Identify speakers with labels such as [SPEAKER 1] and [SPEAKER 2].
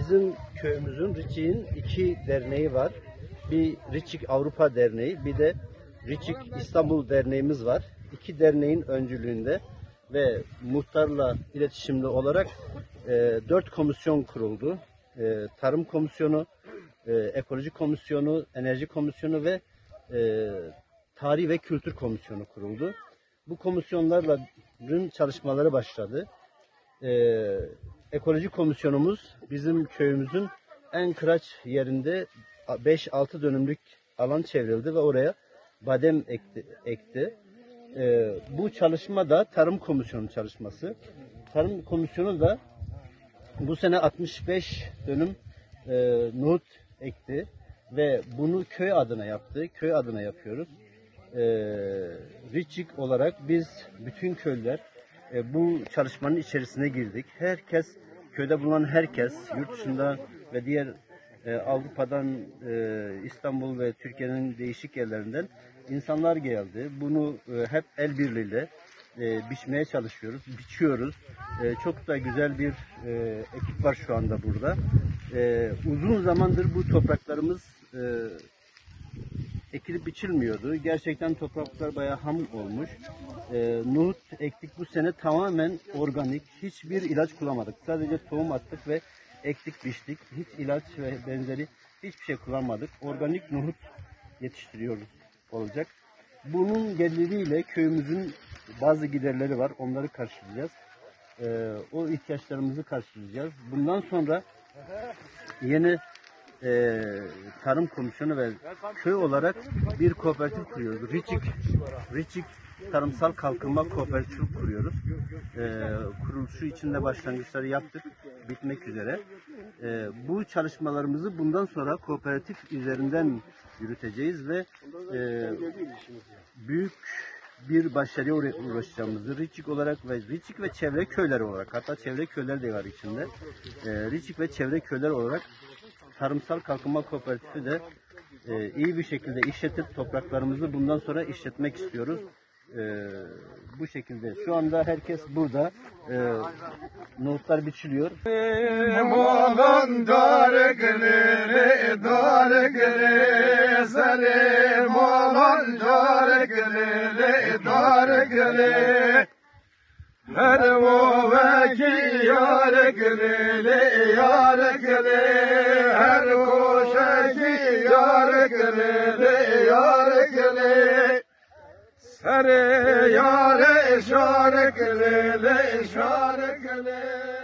[SPEAKER 1] Bizim köyümüzün Riçik'in iki derneği var. Bir Riçik Avrupa Derneği, bir de Riçik İstanbul Derneğimiz var. İki derneğin öncülüğünde ve muhtarla iletişimli olarak 4 komisyon kuruldu. Tarım Komisyonu, Ekoloji Komisyonu, Enerji Komisyonu ve Tarih ve Kültür Komisyonu kuruldu. Bu komisyonların çalışmaları başladı. Ekoloji Komisyonumuz bizim köyümüzün en kıraç yerinde 5-6 dönümlük alan çevrildi ve oraya badem ekti. Bu çalışma da Tarım Komisyonu çalışması. Tarım Komisyonu da bu sene 65 dönüm nohut ekti ve bunu köy adına yaptı. Köy adına yapıyoruz. Riçik olarak biz bütün köylüler bu çalışmanın içerisine girdik. Herkes, köyde bulunan herkes, yurt dışında ve diğer Avrupa'dan, İstanbul ve Türkiye'nin değişik yerlerinden insanlar geldi. Bunu hep el birliğiyle biçmeye çalışıyoruz, biçiyoruz. Çok da güzel bir ekip var şu anda burada. Uzun zamandır bu topraklarımız ekilip biçilmiyordu. Gerçekten topraklar bayağı ham olmuş. Nohut ektik bu sene tamamen organik. Hiçbir ilaç kullanmadık. Sadece tohum attık ve ektik, biçtik. Hiç ilaç ve benzeri hiçbir şey kullanmadık. Organik nohut yetiştiriyoruz olacak. Bunun geliriyle köyümüzün bazı giderleri var. Onları karşılayacağız. O ihtiyaçlarımızı karşılayacağız. Bundan sonra yeni Tarım Komisyonu ve köy olarak bir kooperatif kuruyoruz. Riçik Tarımsal Kalkınma Kooperatifi kuruyoruz. Kuruluşu içinde başlangıçları yaptık. Bitmek üzere. Bu çalışmalarımızı bundan sonra kooperatif üzerinden yürüteceğiz ve büyük bir başarıya ulaşacağımızı Riçik olarak ve Riçik ve çevre köyleri olarak, hatta çevre köyler de var içinde. Riçik ve çevre köyler olarak Tarımsal Kalkınma Kooperatifi de iyi bir şekilde işletip topraklarımızı bundan sonra işletmek istiyoruz. Bu şekilde. Şu anda herkes burada. Nohutlar biçiliyor.
[SPEAKER 2] Her o veki yar gülü, yar gülü, her koşaki yar gülü, yar gülü, sere yar şar gülü, şar gülü.